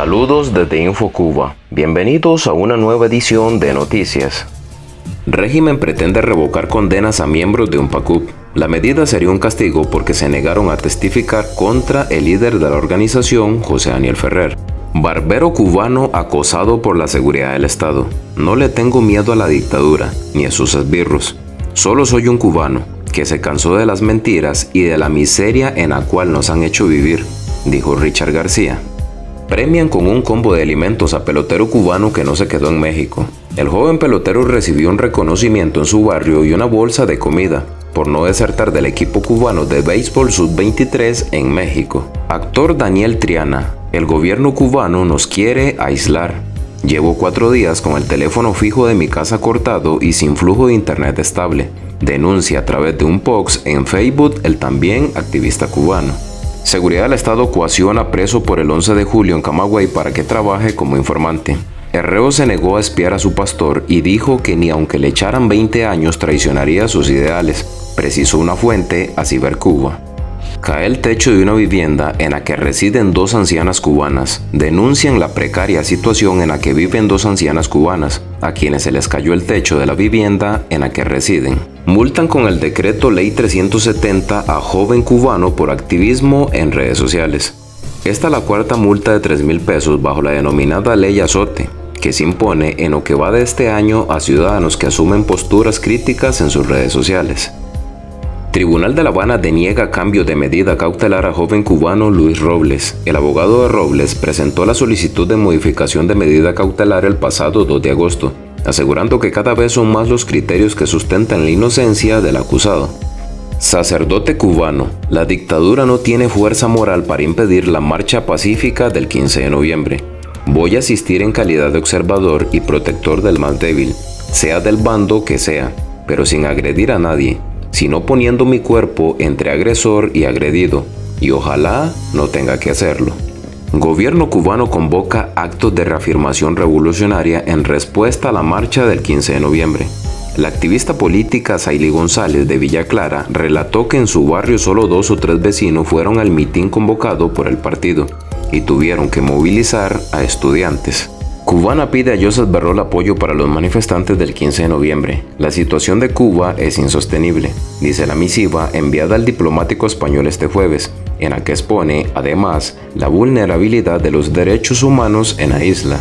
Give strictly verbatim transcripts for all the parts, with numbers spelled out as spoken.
Saludos desde InfoCuba. Bienvenidos a una nueva edición de Noticias. Régimen pretende revocar condenas a miembros de UNPACUP. La medida sería un castigo porque se negaron a testificar contra el líder de la organización, José Daniel Ferrer. Barbero cubano acosado por la seguridad del Estado. No le tengo miedo a la dictadura, ni a sus esbirros. Solo soy un cubano que se cansó de las mentiras y de la miseria en la cual nos han hecho vivir, dijo Richard García. Premian con un combo de alimentos a pelotero cubano que no se quedó en México. El joven pelotero recibió un reconocimiento en su barrio y una bolsa de comida por no desertar del equipo cubano de béisbol sub veintitrés en México. Actor Daniel Triana: el gobierno cubano nos quiere aislar. Llevo cuatro días con el teléfono fijo de mi casa cortado y sin flujo de internet estable. Denuncia a través de un post en Facebook el también activista cubano. Seguridad del Estado coacciona preso por el once de julio en Camagüey para que trabaje como informante. El reo se negó a espiar a su pastor y dijo que ni aunque le echaran veinte años traicionaría sus ideales, precisó una fuente a Cibercuba. Cae el techo de una vivienda en la que residen dos ancianas cubanas. Denuncian la precaria situación en la que viven dos ancianas cubanas, a quienes se les cayó el techo de la vivienda en la que residen. Multan con el decreto ley trescientos setenta a joven cubano por activismo en redes sociales. Esta es la cuarta multa de tres mil pesos bajo la denominada ley Azote, que se impone en lo que va de este año a ciudadanos que asumen posturas críticas en sus redes sociales. Tribunal de La Habana deniega cambio de medida cautelar a joven cubano Luis Robles. El abogado de Robles presentó la solicitud de modificación de medida cautelar el pasado dos de agosto, asegurando que cada vez son más los criterios que sustentan la inocencia del acusado. Sacerdote cubano: la dictadura no tiene fuerza moral para impedir la marcha pacífica del quince de noviembre. Voy a asistir en calidad de observador y protector del más débil, sea del bando que sea, pero sin agredir a nadie, sino poniendo mi cuerpo entre agresor y agredido, y ojalá no tenga que hacerlo. Gobierno cubano convoca actos de reafirmación revolucionaria en respuesta a la marcha del quince de noviembre. La activista política Saily González de Villa Clara relató que en su barrio solo dos o tres vecinos fueron al mitin convocado por el partido y tuvieron que movilizar a estudiantes. Cubana pide a Josep Borrell apoyo para los manifestantes del quince de noviembre. La situación de Cuba es insostenible, dice la misiva enviada al diplomático español este jueves, en la que expone, además, la vulnerabilidad de los derechos humanos en la isla.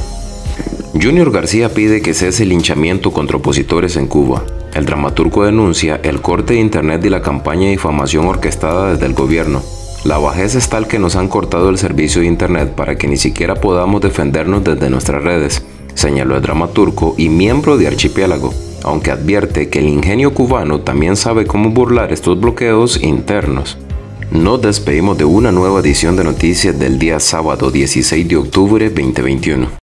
Junior García pide que cese el linchamiento contra opositores en Cuba. El dramaturgo denuncia el corte de internet y la campaña de difamación orquestada desde el gobierno. La bajeza es tal que nos han cortado el servicio de internet para que ni siquiera podamos defendernos desde nuestras redes, señaló el dramaturgo y miembro de Archipiélago, aunque advierte que el ingenio cubano también sabe cómo burlar estos bloqueos internos. Nos despedimos de una nueva edición de noticias del día sábado dieciséis de octubre de dos mil veintiuno.